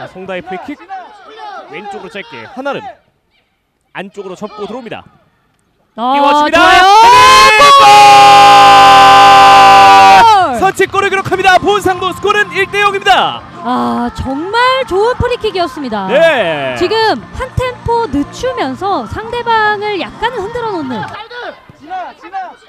자, 송다의 프리킥 왼쪽으로 짧게 하나름 안쪽으로 접고 들어옵니다. 띄워줍니다. 선취골을 기록합니다. 본상도 스코어는 1대0입니다. 아, 정말 좋은 프리킥이었습니다. 네. 지금 한 템포 늦추면서 상대방을 약간은 흔들어 놓는.